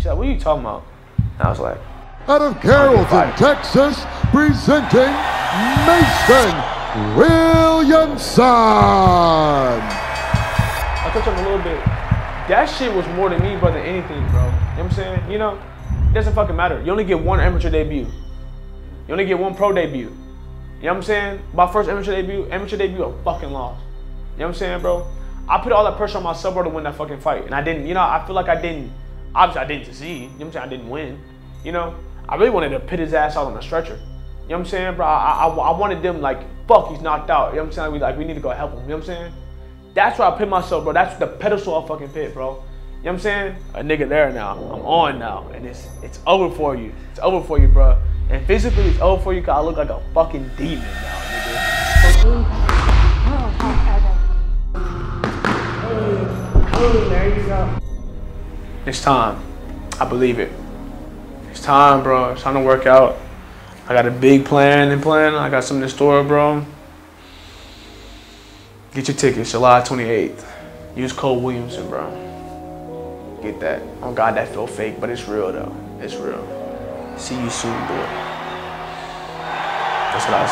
She's like, what are you talking about? And I was like, out of Carrollton, Texas, presenting Mason Williamson. I touched on a little bit. That shit was more to me, bro, than anything, bro. You know what I'm saying? You know, it doesn't fucking matter. You only get one amateur debut. You only get one pro debut. You know what I'm saying? My first amateur debut, I fucking lost. You know what I'm saying, bro? I put all that pressure on myself, bro, to win that fucking fight. And I didn't, you know, I feel like I didn't, obviously I didn't succeed. You know what I'm saying? I didn't win. You know? I really wanted to pit his ass out on a stretcher. You know what I'm saying, bro? I wanted them like, fuck, he's knocked out. You know what I'm saying? We need to go help him. You know what I'm saying? That's where I pit myself, bro. That's the pedestal I fucking pit, bro. You know what I'm saying? A nigga there now. I'm on now. And it's over for you. It's over for you, bro. And physically, it's over for you because I look like a fucking demon now, nigga. There you go. It's time. I believe it. It's time, bro. It's time to work out. I got a big plan. I got something in store, bro. Get your tickets, July 28th. Use code Williamson, bro. Get that. Oh God, that feel fake, but it's real though. It's real. See you soon, boy. That's what I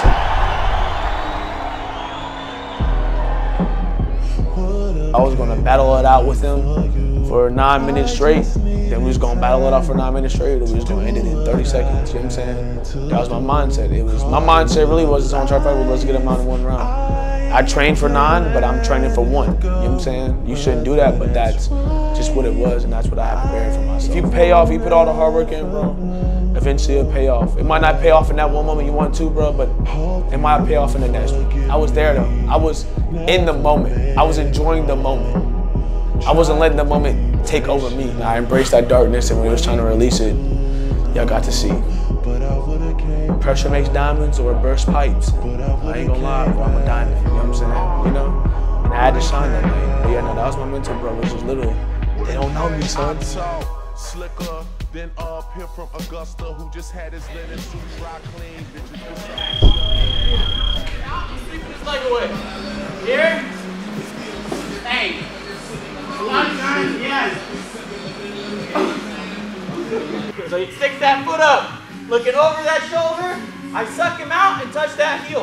said. I was gonna battle it out with him for 9 minutes straight. Then we was gonna battle it out for 9 minutes straight, or we was gonna end it in 30 seconds. You know what I'm saying? That was my mindset. My mindset really was on try fight. Let's get him out in 1 round. I trained for 9, but I'm training for 1. You know what I'm saying? You shouldn't do that, but that's just what it was, and that's what I have prepared for myself. If you pay off, you put all the hard work in, bro, eventually it'll pay off. It might not pay off in that one moment you want to, bro, but it might pay off in the next one. I was there, though. I was in the moment. I was enjoying the moment. I wasn't letting the moment take over me. I embraced that darkness, and when I was trying to release it, y'all got to see. Pressure makes diamonds or burst pipes. I ain't gonna lie, bro, I'm a diamond, you know what I'm saying? You know? And I had to shine that night. But yeah, no, that was my mentor, bro, which was literally, they don't know me, son. Slicker, then up here from Augusta, who just had his linen suit dry clean. Sleeping this leg away. Here? Hey. A lot of times, yes. So he sticks that foot up. Looking over that shoulder, I suck him out and touch that heel.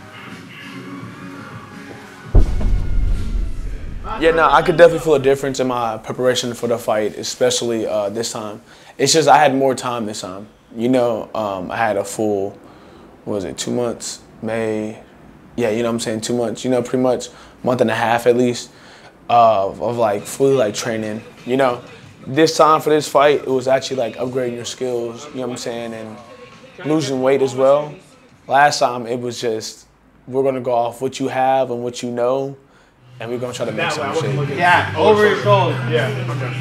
Yeah, no, I could definitely feel a difference in my preparation for the fight, especially this time. It's just I had more time this time. You know, I had a full, what was it, 2 months? May, yeah, you know what I'm saying, 2 months. You know, pretty much a month and a half at least of like fully like training, you know. This time for this fight, it was actually like upgrading your skills, you know what I'm saying, and losing weight as well. Last time, it was just, we're gonna go off what you have and what you know, and we're gonna try to make some shit. Yeah, over your shoulder. Yeah.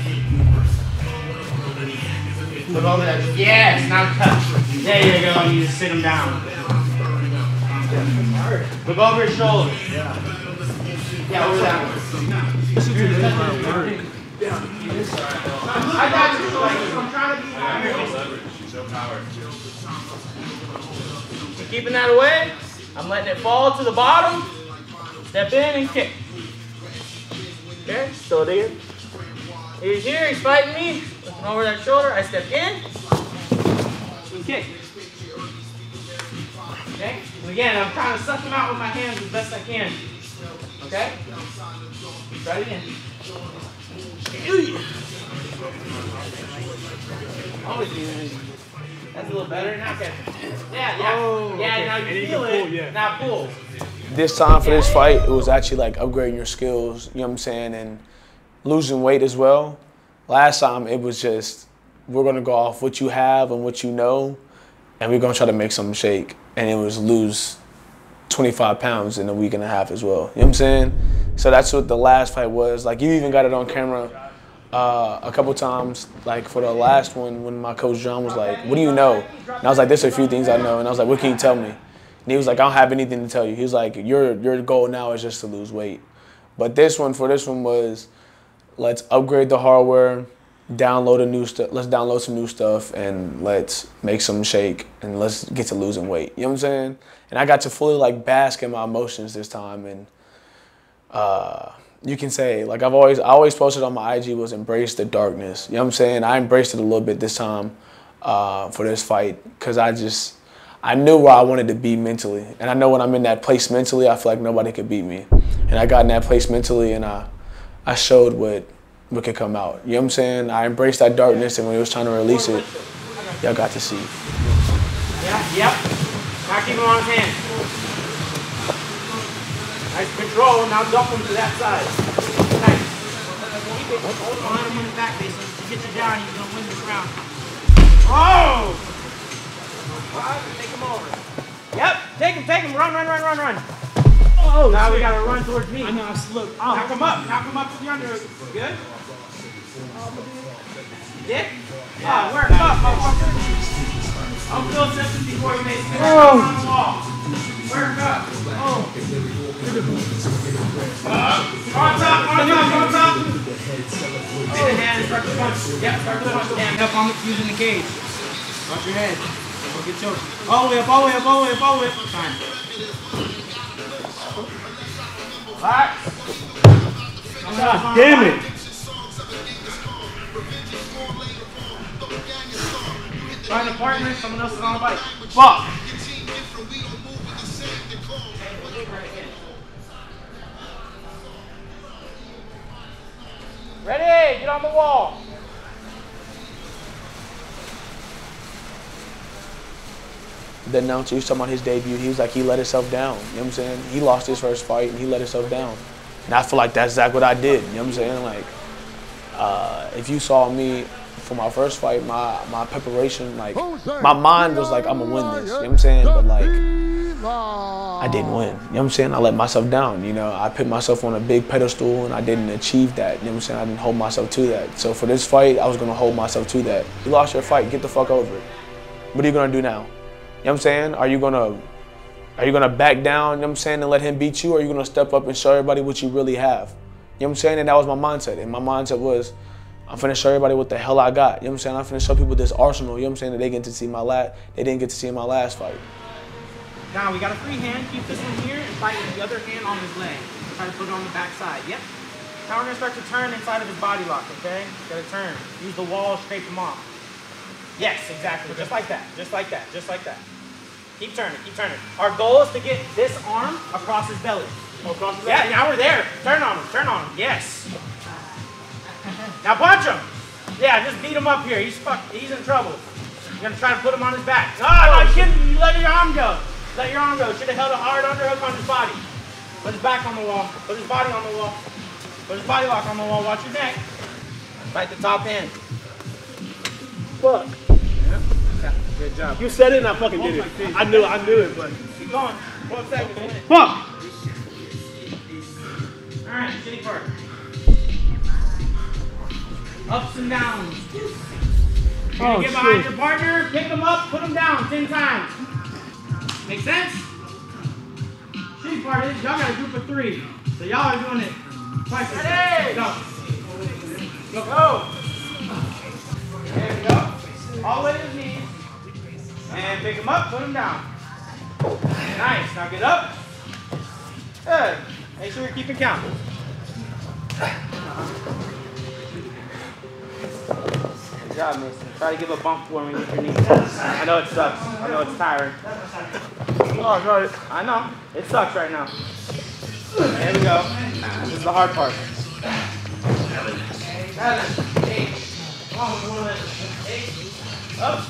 Look over that. Yes, now touch. There you go, you just sit him down. Look over your shoulder. Yeah, over that one. I got you. I'm trying to be keeping that away. I'm letting it fall to the bottom. Step in and kick. Okay, still there. He's here, he's fighting me. Looking over that shoulder, I step in and kick. Okay? And again, I'm trying to suck him out with my hands as best I can. Okay? Try it again. That's a little better now. Okay. Yeah. Oh, yeah, okay. Now you feel it. Pull, yeah. Now pull. This time for this fight, it was actually like upgrading your skills, you know what I'm saying, and losing weight as well. Last time, it was just, we're gonna go off what you have and what you know, and we're gonna try to make something shake. And it was lose 25 pounds in a week and a half as well. You know what I'm saying? So that's what the last fight was. Like, you even got it on camera a couple times. Like, for the last one, when my coach John was like, what do you know? And I was like, there's a few things I know. And I was like, what can you tell me? And he was like, I don't have anything to tell you. He was like, your goal now is just to lose weight. But this one was, let's upgrade the hardware, download a new stuff. Let's download some new stuff, and let's make some shake, and let's get to losing weight. You know what I'm saying? And I got to fully like bask in my emotions this time, and you can say, like I always posted on my IG was embrace the darkness. You know what I'm saying? I embraced it a little bit this time for this fight because I knew where I wanted to be mentally. And I know when I'm in that place mentally, I feel like nobody could beat me. And I got in that place mentally and I showed what could come out. You know what I'm saying? I embraced that darkness and when it was trying to release it, y'all got to see. Yeah, yep. Now keep him on his hand. Nice control, now dump him to that side. Nice. Keep it. Don't let him win his back base. So if he gets you down, he's going to win this round. Oh! Take him over. Yep, take him. Run. Oh, now we got to run towards me. I know, I slipped. Knock him up to the underhook. Good? Did? Work up, motherfucker. I'll feel session before you make it. On the wall. Work up. On top. Take the hand and start to punch. Yep, start to punch. Stand up on using the cage. Watch your head. Don't get choked. All the way up. Time. Alright. God damn it. Find a partner, someone else is on the bike. Fuck! Ready, get on the wall. The announcer, he was talking about his debut, he was like, he let himself down. You know what I'm saying? He lost his first fight and he let himself down. And I feel like that's exactly what I did. You know what I'm saying? Like, if you saw me for my first fight, my preparation, like, my mind was like, I'm gonna win this. You know what I'm saying? But like, I didn't win. You know what I'm saying? I let myself down. You know, I put myself on a big pedestal and I didn't achieve that. You know what I'm saying? I didn't hold myself to that. So for this fight, I was gonna hold myself to that. You lost your fight, get the fuck over it. What are you gonna do now? You know what I'm saying? Are you gonna back down, you know what I'm saying, and let him beat you, or are you gonna step up and show everybody what you really have? You know what I'm saying? And that was my mindset. And my mindset was, I'm finna show everybody what the hell I got. You know what I'm saying? I'm finna show people this arsenal, you know what I'm saying, that they get to see they didn't get to see in my last fight. Now we got a free hand, keep this one here and fight with the other hand on his leg. Try to put it on the back side, yep. Now we're gonna start to turn inside of his body lock, okay? Gotta turn, use the wall, scrape him off. Yes, exactly, just like that. Keep turning. Our goal is to get this arm across his belly. Across his belly? Yeah, now we're there. Turn on him, yes. Now punch him. Yeah, just beat him up here. He's in trouble. You're gonna try to put him on his back. No, you shouldn't. You let your arm go. Should have held a hard underhook on his body. Put his back on the wall. Put his body on the wall. Put his body lock on the wall. Watch your neck. Fight the top hand. Fuck. Yeah. Good job. You said it and I fucking did it. I knew it, but. Keep going. 12 seconds. Fuck! Alright, shitty part. Ups and downs. You're gonna get behind your partner, pick them up, put them down 10 times. Make sense? Shitty part is y'all got a group of 3. So y'all are doing it twice. Ready? Go. Go. There we go. All the way to his knees. And pick them up, put them down. Nice. Now get up. Good. Make sure you're keeping count. Good job, Mason. Try to give a bump for me with your knee. I know it sucks. I know it's tiring. Oh, got it. I know. It sucks right now. There we go. This is the hard part. 7, 8. Come on, one of them. 8. Up.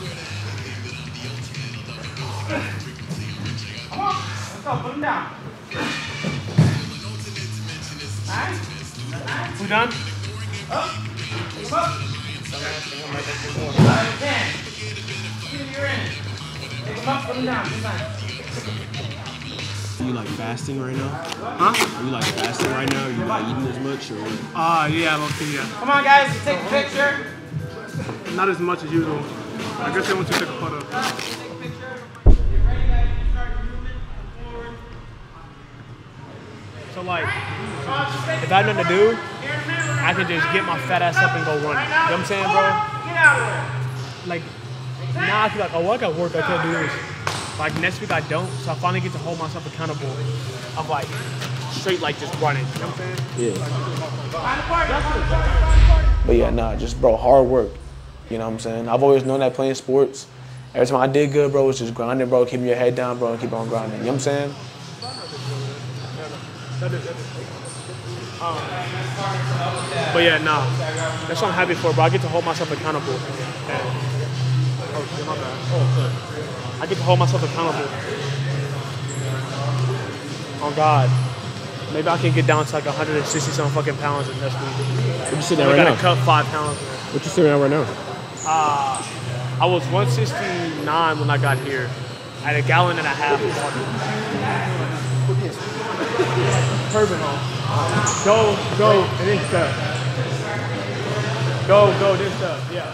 Come on. Let's go. Put him down. Nice. We done? Up. Come up. 10. You're in. Take him up, put him down. Good time. Are you like fasting right now? Huh? Are you like fasting right now? Are you not eating as much or? Yeah, okay, yeah. Come on, guys. Take the picture. Not as much as usual. I guess I want to take a photo. Take a picture. Get ready, guys. Start moving forward. So like, if I have nothing to do, I can just get my fat ass up and go run. You know what I'm saying, bro? Get out of there. Like, now I feel like, oh, I got work, I can't do this. Like, next week I don't, so I finally get to hold myself accountable of like, straight like just running. You know what I'm saying? Yeah. But yeah, nah, just bro, hard work. You know what I'm saying? I've always known that playing sports. Every time I did good, bro, it's just grinding, bro, keeping your head down, bro, and keep on grinding. You know what I'm saying? But yeah, nah. That's what I'm happy for, bro. I get to hold myself accountable. And, oh, shit, my bad. Oh, sorry. I get to hold myself accountable. Oh, God. Maybe I can get down to like 160-some fucking pounds in this week. What you sitting at I right now? gotta cut 5 pounds. What you sitting at right now? I was 169 when I got here. I had a gallon and a half of water. Turban on. Go, and then stuff. Go, then stuff, yeah.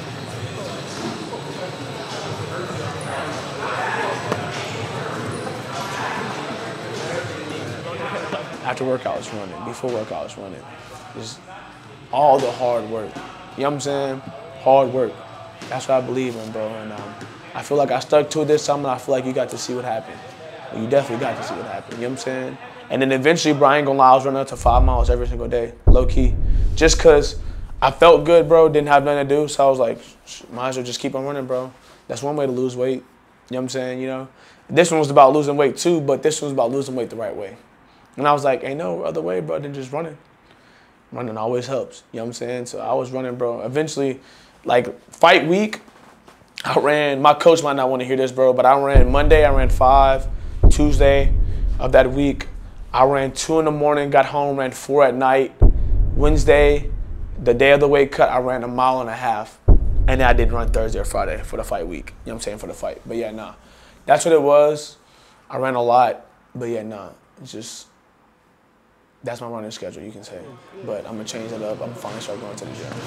After workout, I was running. Before workout, I was running. Just all the hard work. You know what I'm saying? Hard work. That's what I believe in, bro. And I feel like I stuck to it this time, and I feel like you got to see what happened. You definitely got to see what happened. You know what I'm saying? And then eventually, bro, I ain't gonna lie, I was running up to 5 miles every single day, low key. Just cause I felt good, bro, didn't have nothing to do, so I was like, might as well just keep on running, bro. That's one way to lose weight. You know what I'm saying? You know? This one was about losing weight too, but this one was about losing weight the right way. And I was like, ain't no other way, bro, than just running. Running always helps. You know what I'm saying? So I was running, bro. Eventually, like fight week, I ran, my coach might not want to hear this, bro, but I ran Monday, I ran 5. Tuesday of that week, I ran 2 in the morning, got home, ran 4 at night. Wednesday, the day of the weight cut, I ran 1.5 miles. And then I did run Thursday or Friday for the fight week. You know what I'm saying? For the fight. But yeah, nah. That's what it was. I ran a lot. But yeah, nah. It's just, that's my running schedule, you can say. But I'm going to change it up. I'm going to finally start going to the gym.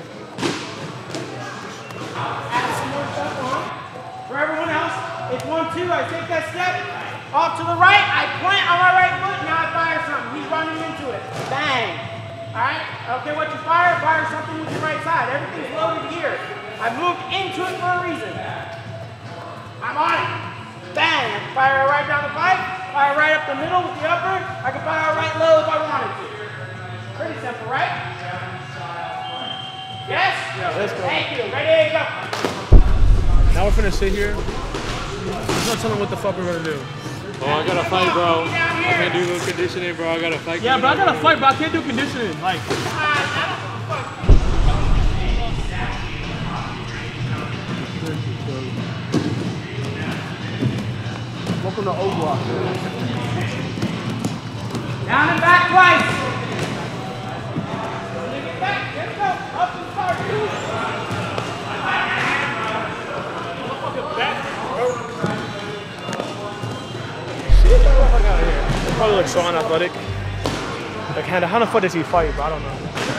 For everyone else, it's 1-2. I take that step off to the right. I plant on my right foot. Now I fire something. He's running into it. Bang. All right. Okay, what you fire something with your right side. Everything's loaded here. I moved into it for a reason. I'm on it. Bang. I can fire right down the pipe. Fire right up the middle with the upper. I can fire right low if I wanted to. Pretty simple, right? Yes? Yeah, let's go. Thank you. Ready, go. Now we're finna sit here. I'm not telling what the fuck we're gonna do. Oh, I gotta fight, bro. I can't do no conditioning, bro. I gotta fight. Yeah, bro, I gotta fight, bro. I can't do conditioning. Like, welcome to Overwatch, man. Down and back twice. Get back. There we go. Up and start. He probably looks so unathletic. Like, how the fuck does he fight, bro? I don't know.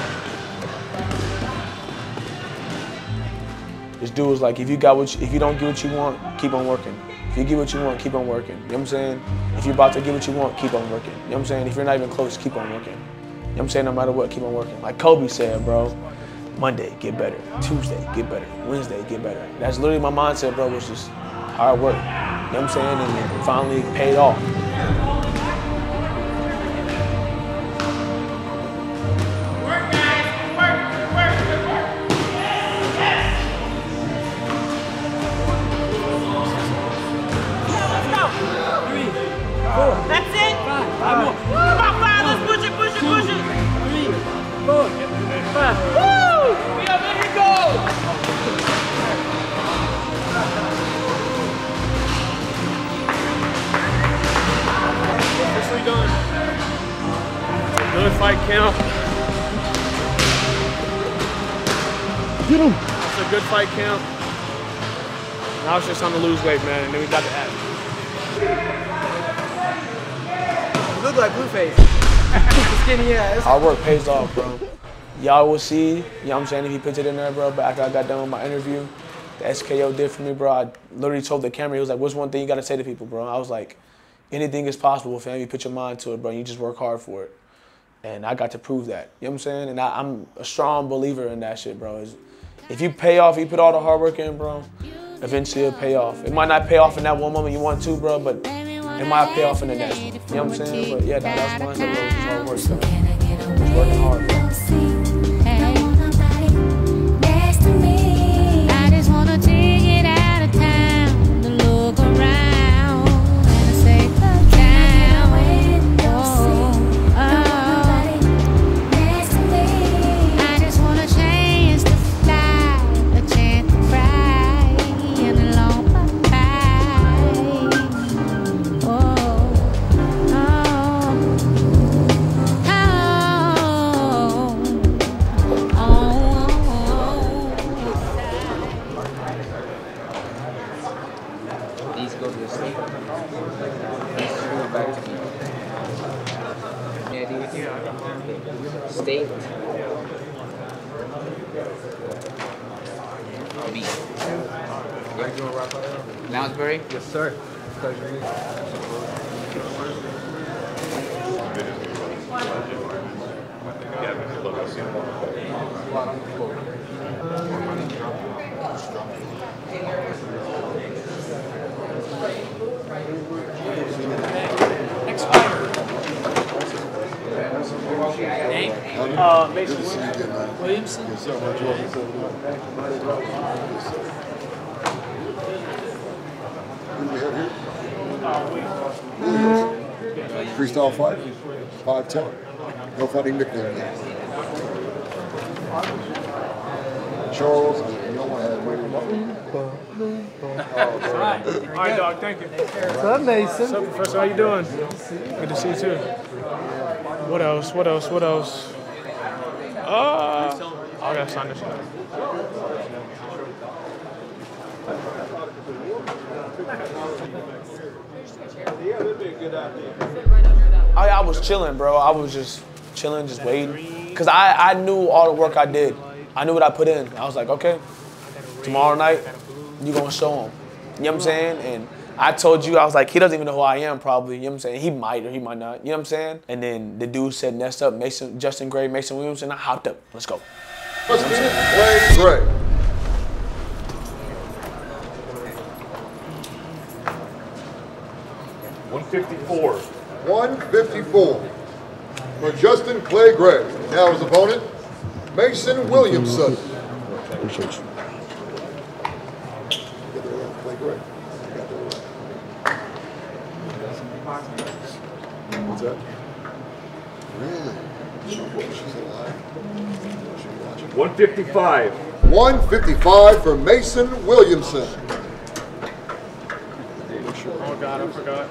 This dude was like, if you don't get what you want, keep on working. If you get what you want, keep on working. You know what I'm saying? If you're about to get what you want, keep on working. You know what I'm saying? If you're not even close, keep on working. You know what I'm saying? No matter what, keep on working. Like Kobe said, bro, Monday, get better. Tuesday, get better. Wednesday, get better. That's literally my mindset, bro, was just hard work. You know what I'm saying? And it finally paid off. That's it? 5 more. Come on, 5. Let's push it. 3, 4, 5. Woo! Yeah, there you go. Officially done. Good fight count. Get him. It's a good fight count. Now it's just time to lose weight, man, and then we got the act. You look like Blueface. Skinny ass. Hard work pays off, bro. Y'all will see, you know what I'm saying, if you put it in there, bro, but after I got done with my interview, the SKO did for me, bro. I literally told the camera, he was like, what's one thing you gotta say to people, bro? I was like, anything is possible, fam. You put your mind to it, bro. You just work hard for it. And I got to prove that, you know what I'm saying? And I'm a strong believer in that shit, bro. If you pay off, you put all the hard work in, bro, eventually it'll pay off. It might not pay off in that one moment you want to, bro, but it might pay off in the next one. You know what I'm saying? But yeah, that's mindset, bro. It's hard work, so it's working hard, bro. I just wanna take it out of town to look around and say, down. I just want a chance to fly, a chance to cry, and a long bye. These go to the sleep. These go back to me. Yeah, dude. State. Me. Lounsbury? Yes, sir. Pleasure. Mason Williamson. Freestyle fight, 5'10". No fighting nickname. Charles, you don't want to have All right, dog. Thank you. What's up, Mason? What's up, Professor? How you doing? Good to see you too. What else? What else? What else? I gotta sign this shit. I was chilling, bro. I was just chilling, just waiting. Because I knew all the work I did. I knew what I put in. I was like, okay, tomorrow night, you gonna show him. You know what I'm saying? And I told you, I was like, he doesn't even know who I am probably. You know what I'm saying? He might or he might not. You know what I'm saying? And then the dude said, next up, Justin Gray, Mason Williamson. I hopped up. Let's go. Justin Gray. 154. 154 for Justin Clay Gray. Now his opponent, Mason Williamson. Appreciate you. What's that? Really? She's alive. 155. 155 for Mason Williamson. Oh God, I forgot.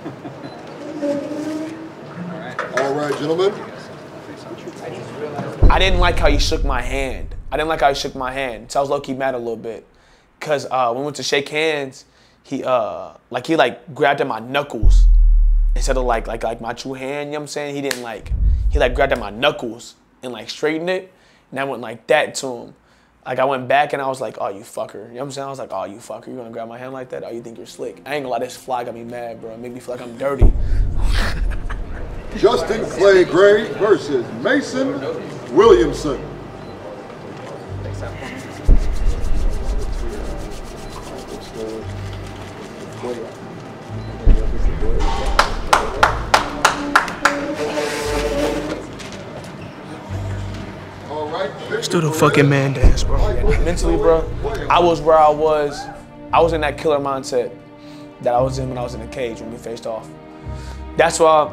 All right, gentlemen. I didn't like how he shook my hand. So I was low-key mad a little bit. Cause when we went to shake hands, he grabbed at my knuckles instead of like my true hand, you know what I'm saying? He grabbed at my knuckles and like straightened it. And I went like that to him. Like I went back and I was like, oh, you fucker. You know what I'm saying? I was like, oh, you fucker. You gonna grab my hand like that? Oh, you think you're slick? I ain't gonna lie, this fly got me mad, bro. It made me feel like I'm dirty. Justin Clay Gray versus Mason Williamson. Still the fucking man dance, bro. Mentally, bro, I was where I was. I was in that killer mindset that I was in when I was in the cage when we faced off. That's why,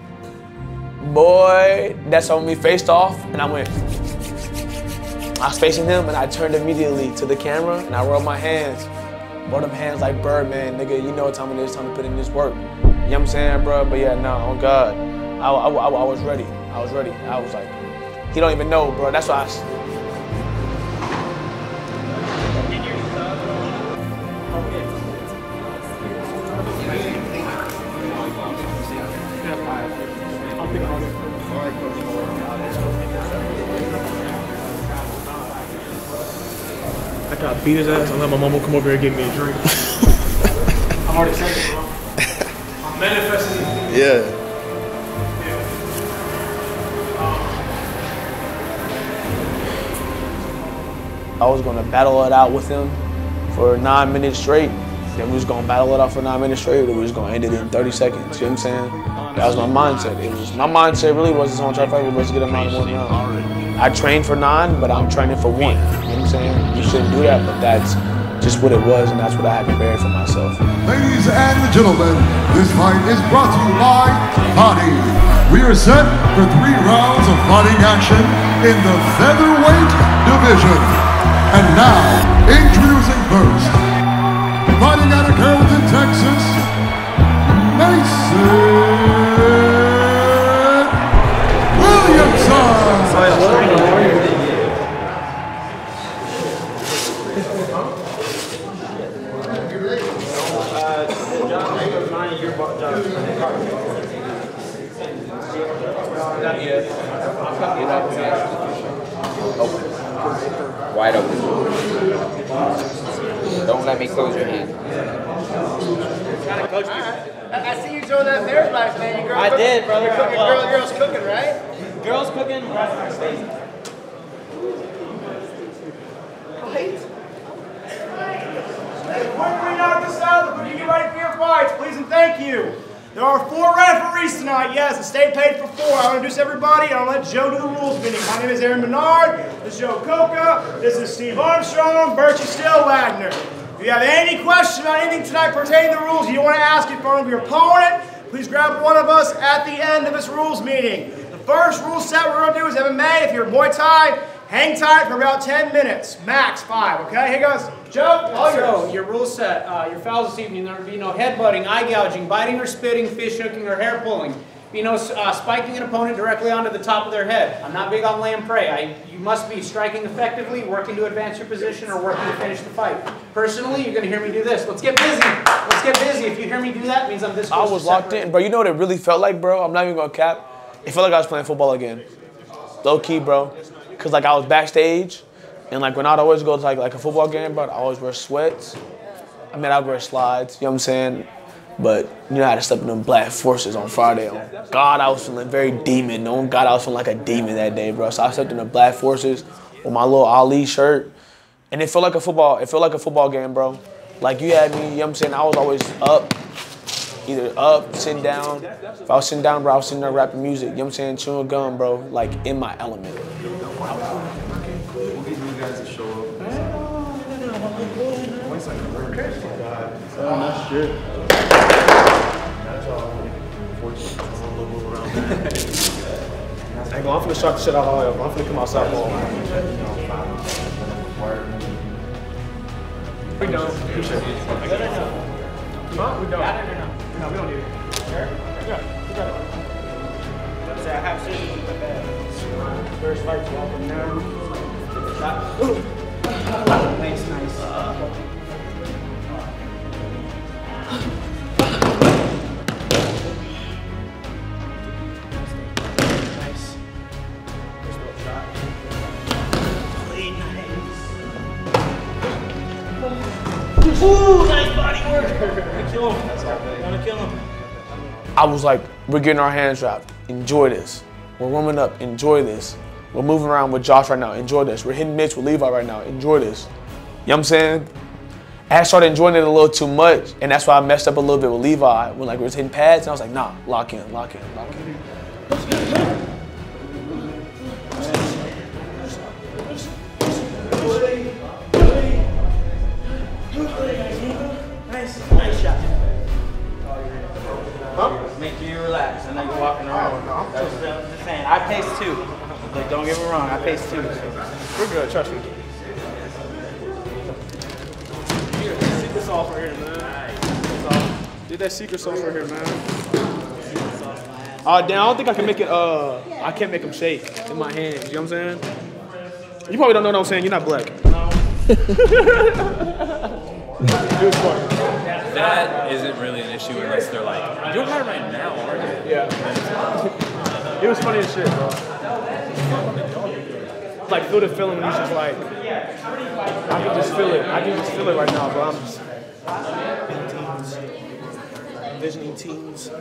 boy, that's when we faced off and I was facing him and I turned immediately to the camera and I rolled my hands. Rolled them hands like Birdman, nigga, you know what time it is, time to put in this work. You know what I'm saying, bro? But yeah, no, on God, I was ready. I was ready. I was like, he don't even know, bro. That's why I gotta beat his ass and let my mama come over here and get me a drink. I'm already saying it, bro. I'm manifesting it. Yeah. I was gonna battle it out with him for 9 minutes straight. Then then we was gonna battle it out for 9 minutes straight, or we was gonna end it in 30 seconds. You know what I'm saying? That was my mindset. My mindset really was on try to fight, was to get him out in 1 round. I trained for 9, but I'm training for 1. You know what I'm saying? You shouldn't do that, but that's just what it was, and that's what I had prepared for myself. Ladies and gentlemen, this fight is brought to you by Body. We are set for 3 rounds of fighting action in the featherweight division. And now, introducing first, fighting out of Carrollton, Texas, Mason Williamson. Wide open. Don't let me close your hand. I see you doing that bear life, man. Your girl I did, brother. Girl's cooking, right? Girls cooking. Before we knock this out, before you get ready for your fights, please and thank you. There are 4 referees tonight. Yes, the state paid for 4. I want to introduce everybody, and I'll let Joe do the rules meeting. My name is Aaron Menard. This is Joe Coca. This is Steve Armstrong. Birchie Still Wagner. If you have any question on anything tonight pertaining to the rules you want to ask in front of your opponent, please grab one of us at the end of this rules meeting. The first rule set we're going to do is MMA. If you're Muay Thai, hang tight for about 10 minutes, max 5, okay? Here goes. Joe, all yours. So, your rule set, your fouls this evening, there will be no headbutting, eye gouging, biting or spitting, fish hooking, or hair pulling. Be no spiking an opponent directly onto the top of their head. I'm not big on lay and pray. You must be striking effectively, working to advance your position, or working to finish the fight. Personally, you're going to hear me do this. Let's get busy. Let's get busy. If you hear me do that, it means I'm this close. I was locked in, bro. You know what it really felt like, bro? I'm not even going to cap. It felt like I was playing football again. Low key, bro. Because, like, I was backstage, and, like, when I'd always go to, like a football game, bro, I always wear sweats. I mean, I'd wear slides, you know what I'm saying? But, you know, I had to step in them Black Forces on Friday. On God, I was feeling very demon. On God, I was feeling like a demon that day, bro. So I stepped in the Black Forces with my little Ali shirt, and it felt like a football game, bro. Like, you had me, you know what I'm saying? I was always up, either up, sitting down. If I was sitting down, bro, I was sitting there rapping music, you know what I'm saying? Chewing gum, bro, like in my element. We'll give you guys a show up. That's shit. I'm finna start the shit out all over. I'm finna come outside ball. We don't. Appreciate it. Huh? We don't. No, we don't need it. Sure? Yeah, we got it. I have scissors in my bag. First fight, you walk them down. Nice, nice. Ooh, nice body work. Kill him. Wanna kill him? I was like, we're getting our hands wrapped. Enjoy this. We're warming up. Enjoy this. We're moving around with Josh right now. Enjoy this. We're hitting mitts with Levi right now. Enjoy this. You know what I'm saying? I started enjoying it a little too much, and that's why I messed up a little bit with Levi when like we was hitting pads, and I was like, nah, lock in, lock in, lock in. Nice shot. Huh? Make you relax, and then you're walking around. That's what I'm just saying. I pace too. Like, don't get me wrong, I pace too. We're good, trust me. Secret sauce right here, man. Did that secret sauce right here, man. Damn, I don't think I can make it, I can't make them shake in my hands, you know what I'm saying? You probably don't know what I'm saying, you're not black. No. It was fun. That isn't really an issue unless they're like, you're high right now, aren't you? Yeah. It was funny as shit, bro. Like, feel the feeling when you just like, I can just feel it. I can just feel it right now, bro. I'm just envisioning teams.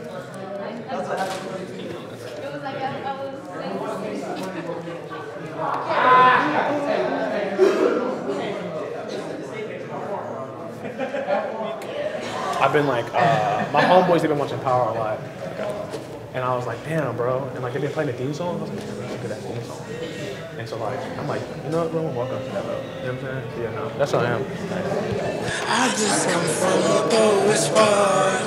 I've been like, my homeboys, they've been watching Power a lot. And I was like, damn, bro. And like, they've been playing the theme song. I was like, damn, that's a good ass theme song. And so like, I'm like, you know what, bro, I'm gonna walk up to that, bro. You know what I'm saying? Yeah, no, that's how I am. I just come from the lowest part.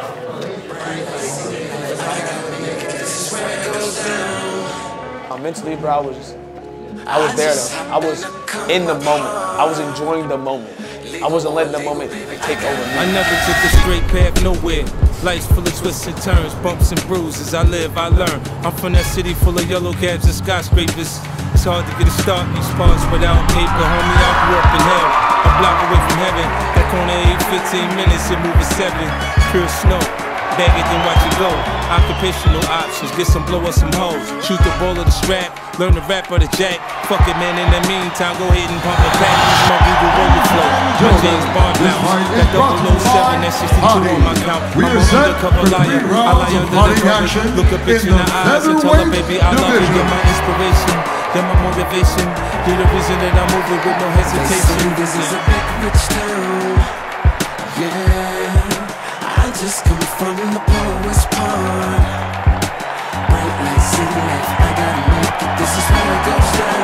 Mentally, bro, I was there though. I was in the moment. I was enjoying the moment. I wasn't letting the moment take over me. I never took a straight path nowhere. Life's full of twists and turns, bumps and bruises. I live, I learn. I'm from that city full of yellow cabs and skyscrapers. It's hard to get a start in these parts without paper. Homie, I grew up in hell, a block away from heaven. That corner 15 minutes, it moving 7. Pure snow. Bag it, then watch it go. Occupational options, get some blow or some hoes. Shoot the ball or the strap, learn the rap or the jack. Fuck it, man, in the meantime, go ahead and pump a pack. Smoke Eagle Overflow. My James Bond bounce. That 007, that 62 on my count. My undercover liar, I lie under the cover. Look a bitch in the eyes and tell her, baby, I love you. You're my inspiration, you're my motivation. You're the reason that I'm moving with no hesitation. This is a big rich town, yeah. I just come from the poorest part. Bright lights, city life, I gotta make it. This is where it goes down.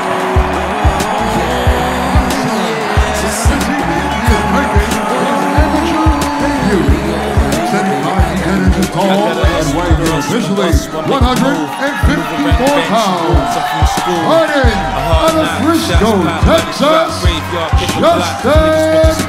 Yeah, I just come from and weighing officially 154 pounds. Fighting out of Frisco, Texas, Justin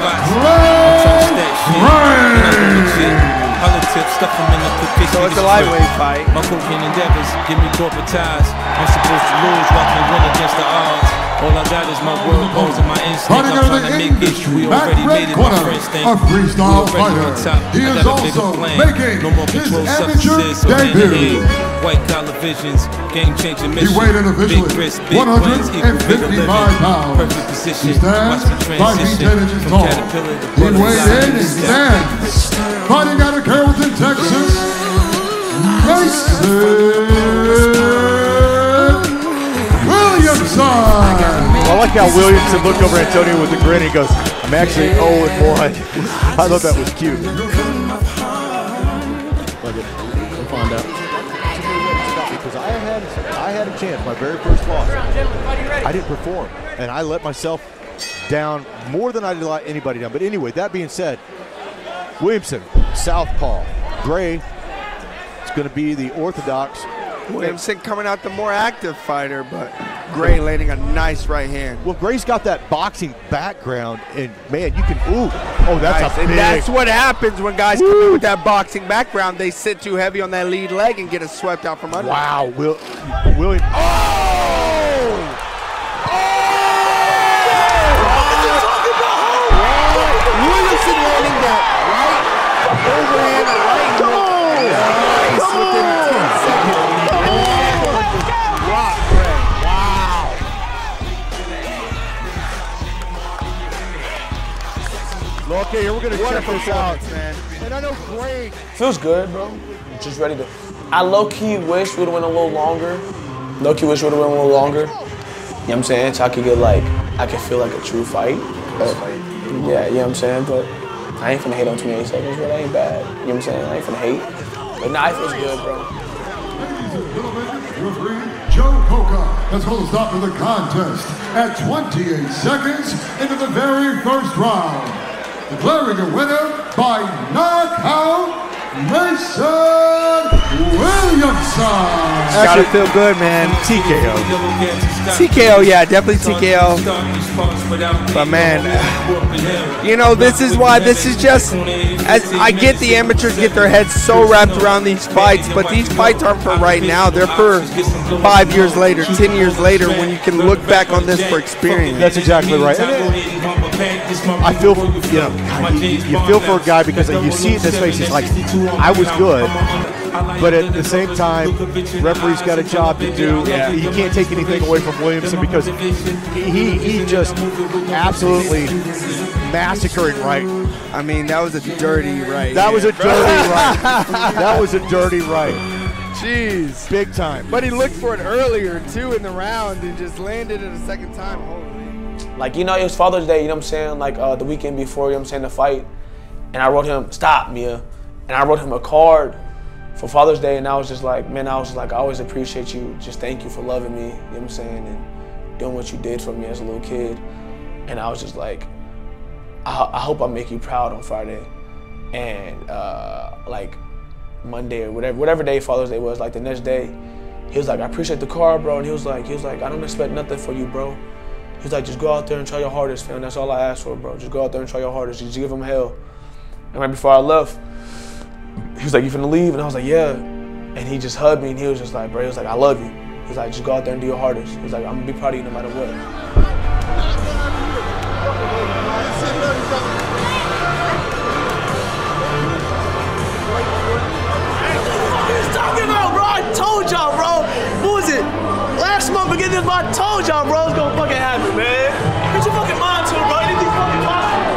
So it's a lightweight fight. My cocaine endeavors give me corporate ties. I'm supposed to lose, watch me win against the odds. All I got is my word goals and my instinct. I'm trying to make it. We already made it, my friends think. A freestyle fighter. He is also making his amateur debut. White collar visions, game changing mission. He weighed in officially 155 pounds. Perfect position. He stands 5 feet 10 inches tall. He weighed in, he stands. Fighting out of Carrollton, Texas, Williamson. I like how Williamson looked over at Antonio with a grin. He goes, I'm actually 0-1. I thought that was cute. We'll find out. Because I had a chance, my very first loss. I didn't perform, and I let myself down more than I did let anybody down. But anyway, that being said, Williamson, southpaw. Gray is going to be the orthodox. Williamson coming out the more active fighter, but Gray landing a nice right hand. Well, Gray's got that boxing background, and man, you can, ooh. Oh, that's nice. a big. And that's what happens when guys come in with that boxing background. They sit too heavy on that lead leg and get it swept out from under. Wow, William. Oh! Williamson landing that right overhand right hook. Nice within 10 seconds. Rock Gray. Wow. Okay, here we're gonna check this out, man. And I know Gray feels good, bro. Just ready to. I low-key wish we'd have went a little longer. Low-key wish we'd have went a little longer. You know what I'm saying? So I could get like, I could feel like a true fight. But, yeah, you know what I'm saying? But I ain't finna hate on 28 seconds, but that ain't bad. You know what I'm saying? I ain't finna hate. But nah, it feels good, bro. Referee Joe Coca has called a stop to the contest at 28 seconds into the very first round. Declaring a winner by knockout, Mason Williamson. Gotta feel good, man. TKO. TKO, yeah, definitely TKO. But man, you know, this is why this is just, as I get the amateurs get their heads so wrapped around these fights, but these fights aren't for right now. They're for 5 years later, 10 years later, when you can look back on this for experience. That's exactly right. I feel, you know, you feel for a guy because you see it in his face. He's like, I was good, but at the same time, referee's got a job to do. Yeah. You can't take anything away from Williamson because he just absolutely massacring right. I mean, that was a dirty right. That was a dirty right. That was a dirty right. Jeez. Big time. But he looked for it earlier, too, in the round and just landed it a second time. Holy. Like, you know, it was Father's Day, you know what I'm saying? Like the weekend before, you know what I'm saying, the fight. And I wrote him, stop, Mia. And I wrote him a card for Father's Day, and I was just like, man, I was like, I always appreciate you. Just thank you for loving me, you know what I'm saying, and doing what you did for me as a little kid. And I was just like, I hope I make you proud on Friday. And like Monday or whatever day Father's Day was, like the next day, he was like, I appreciate the card, bro. And he was like, I don't expect nothing for you, bro. He was like, just go out there and try your hardest, fam. That's all I ask for, bro. Just go out there and try your hardest. Just give him hell. And right before I left, he was like, you finna leave? And I was like, yeah. And he just hugged me and he was just like, bro, he was like, I love you. He was like, just go out there and do your hardest. He was like, I'm gonna be proud of you no matter what. Talking about, bro? I told y'all, bro. What was it? Last month, beginning of this month, I told y'all, bro, it's gonna fucking happen, man. Get your fucking mind to it, bro. Anything fucking possible.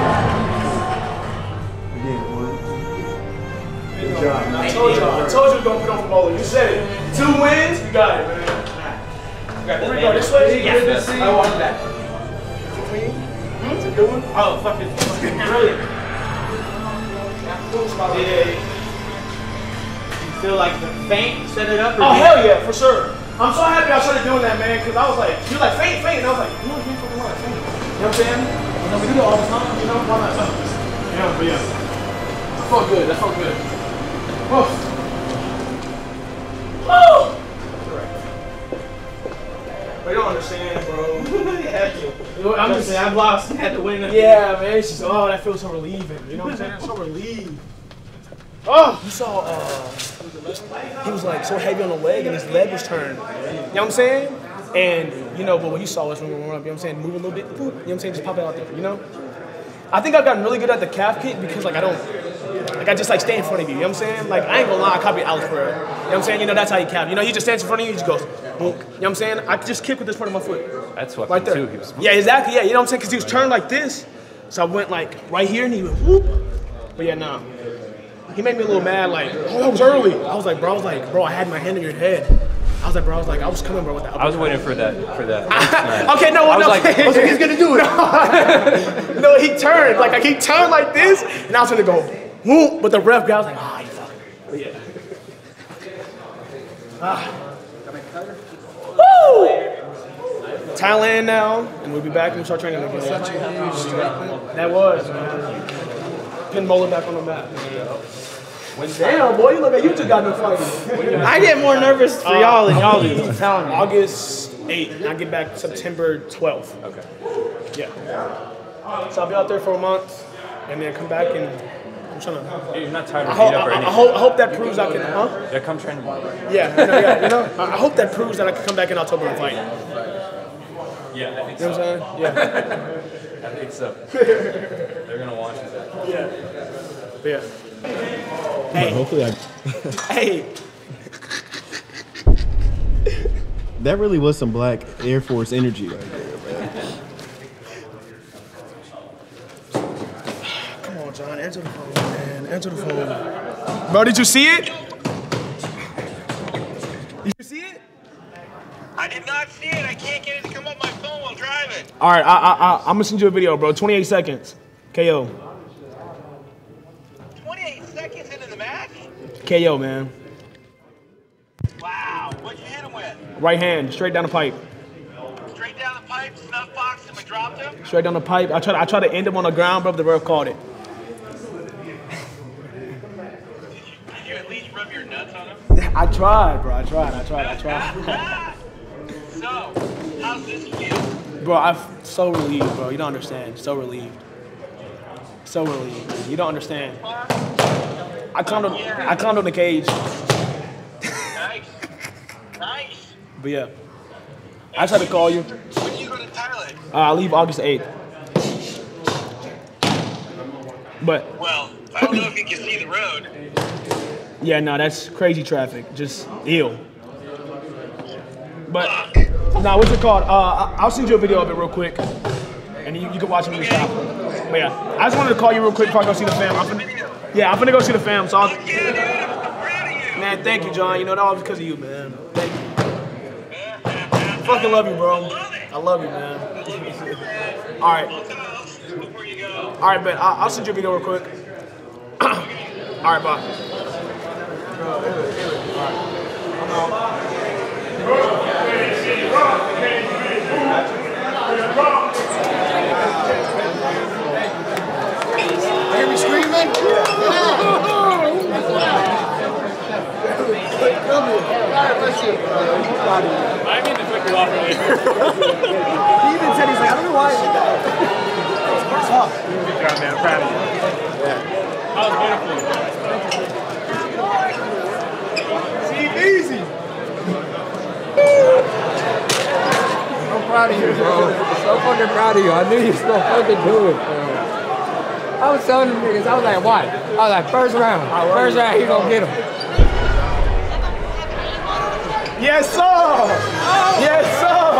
Good job. I told you we were gonna put on for bowling. You said it. 2 wins, you got it, man. Where we go, this way? Yes. I want that. It's a good one? Oh, fuck it. Brilliant. Yeah. Feel like the feint set it up? Oh, hell yeah, for sure. I'm so happy I started doing that, man, because I was like, you were like, feint, and I was like, you know, you fucking want to feint. You know what I'm saying? You know, we do it all the time, you know? Why not? Yeah, but yeah. That felt good, that felt good. Whoa. Woo! But you don't understand, bro. I'm just saying, I've lost, had to win. Yeah, man, it's just, oh, that feels so relieving. You know what I'm saying? So relieved. Oh, you saw, he was like so heavy on the leg and his leg was turned. You know what I'm saying? And, you know, but what you saw was when we were up, you know what I'm saying? Move a little bit, boop, you know what I'm saying? Just pop it out there, you know? I think I've gotten really good at the calf kick because, like, I just, like, stay in front of you, you know what I'm saying? Like, I ain't gonna lie, I copy Alex Pereira. You know what I'm saying? You know, that's how you calf. You know, he just stands in front of you, he just goes, boom. You know what I'm saying? I just kick with this part of my foot. That's what right there. Too. He was yeah, exactly, yeah, you know what I'm saying? Because he was turned like this. So I went, like, right here and he went, whoop. But yeah, nah. He made me a little mad, like, oh, that was early. I was like, bro, I had my hand in your head. I was like, bro, I was coming, bro, with that. I was waiting for that. Okay, no, I was like, he's gonna do it. No, he turned, like he turned like this, and I was gonna go, whoop, but the ref guy was like, ah, you fucking, but yeah. Woo! Thailand now, and we'll be back and we'll start training again. That was, man. Pin Mola back on the map. Damn, boy, you look like you just got no fighting. I get more nervous for y'all than y'all do. I'm telling you. August 8th, and I get back September 12th. Okay. Yeah. So I'll be out there for a month, and then come back and I'm trying to. You're not tired of being up or anything. I hope that proves I can. Huh? Yeah, come train. Yeah, you know. I hope that proves that I can come back in October and fight. Yeah, I think so. You know what I'm saying? Yeah. I think so. They're gonna want you there. Yeah. Yeah. Hey. Hopefully I. Hey. That really was some black Air Force energy right there, man. Come on, John. Answer the phone, man. Answer the phone. Bro, did you see it? Did you see it? I did not see it. I can't get it to come up my phone while driving. All right, I'm gonna send you a video, bro. 28 seconds. KO. 28 seconds into the match? KO, man. Wow. What'd you hit him with? Right hand, straight down the pipe. Straight down the pipe, snuff boxed him and dropped him? Straight down the pipe. I tried to end him on the ground, bro, but the ref called it. Did you at least rub your nuts on him? I tried, bro. I tried. So, how's this feel? Bro, I'm so relieved, bro. You don't understand. So relieved. So relieved. You don't understand. I climbed on the cage. Nice. But yeah. I tried to call you. When are you going to Thailand? I'll leave August 8th. But. Well, I don't know if you can see the road. Yeah, no, that's crazy traffic. Just ill. But, nah, what's it called? I'll send you a video of it real quick. And you can watch it when you stop. But yeah, I just wanted to call you real quick before I go see the fam. I'm gonna go see the fam, so man, thank you, John. You know, that all because of you, man. Thank you. Fucking love you, bro. I love you, man. All right. All right, but I'll send you a video real quick. All right, bye. Hear me screaming? I mean to flip you off earlier. He even said, he's like, I don't know why I did that. It's tough. Good job, man. I'm proud of you. Yeah. That was beautiful. See, easy. I'm proud of you, bro. So fucking proud of you. I knew you was gonna fucking do it, bro. I was telling them niggas, I was like, what? I was like, first round, he gonna get him. Yes, sir! Yes, sir!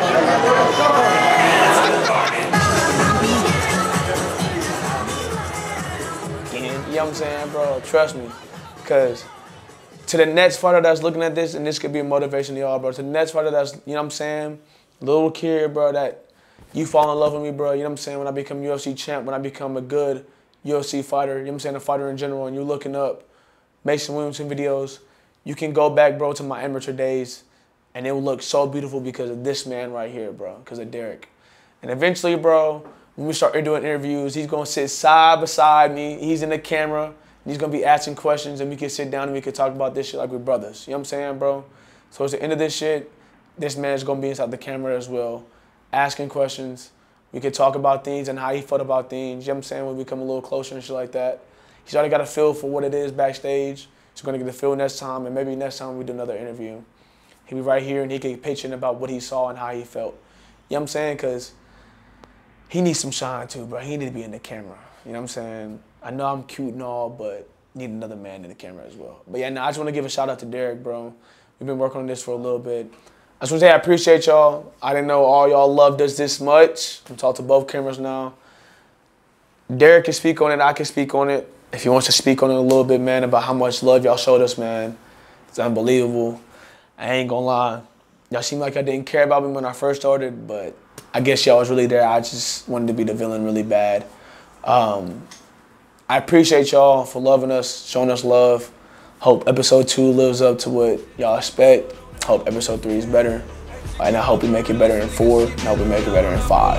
You know what I'm saying, bro? Trust me. Because to the next fighter that's looking at this, and this could be a motivation to y'all, bro. To the next fighter that's, you know what I'm saying, little kid, bro, that you fall in love with me, bro. You know what I'm saying? When I become UFC champ, when I become a good UFC fighter, you know what I'm saying, a fighter in general, and you're looking up Mason Williamson videos, you can go back, bro, to my amateur days, and it will look so beautiful because of this man right here, bro, because of Derek. And eventually, bro, when we start doing interviews, he's going to sit side beside me. He's in the camera, and he's going to be asking questions, and we can sit down and we can talk about this shit like we're brothers. You know what I'm saying, bro? So at the end of this shit, this man is going to be inside the camera as well, asking questions. We could talk about things and how he felt about things. You know what I'm saying? When we become a little closer and shit like that. He's already got a feel for what it is backstage. He's going to get the feel next time, and maybe next time we do another interview. He'll be right here, and he can pitch in about what he saw and how he felt. You know what I'm saying? Because he needs some shine too, bro. He need to be in the camera. You know what I'm saying? I know I'm cute and all, but need another man in the camera as well. But yeah, no, I just want to give a shout out to Derek, bro. We've been working on this for a little bit. I just want to say I appreciate y'all. I didn't know all y'all loved us this much. I'm talking to both cameras now. Derek can speak on it. I can speak on it. If he wants to speak on it a little bit, man, about how much love y'all showed us, man. It's unbelievable. I ain't gonna lie. Y'all seemed like I didn't care about me when I first started, but I guess y'all was really there. I just wanted to be the villain really bad. I appreciate y'all for loving us, showing us love. Hope episode 2 lives up to what y'all expect. Hope episode 3 is better. And I hope we make it better in 4. And I hope we make it better in 5. And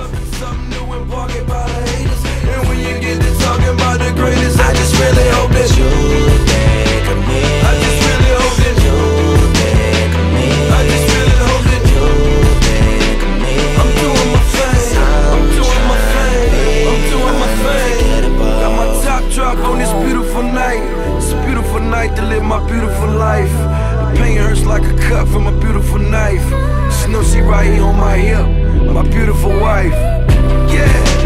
when you get to talking about the greatest, I just really hope that you think of me. I just really hope that you think of me. I just really hope that you think of me. I'm doing my thing. I'm doing my thing. I'm doing my thing. Got my top drop on this beautiful night. It's a beautiful night to live my beautiful life. The pain hurts like a cut from a beautiful knife. She knows she right here on my hip. My beautiful wife. Yeah.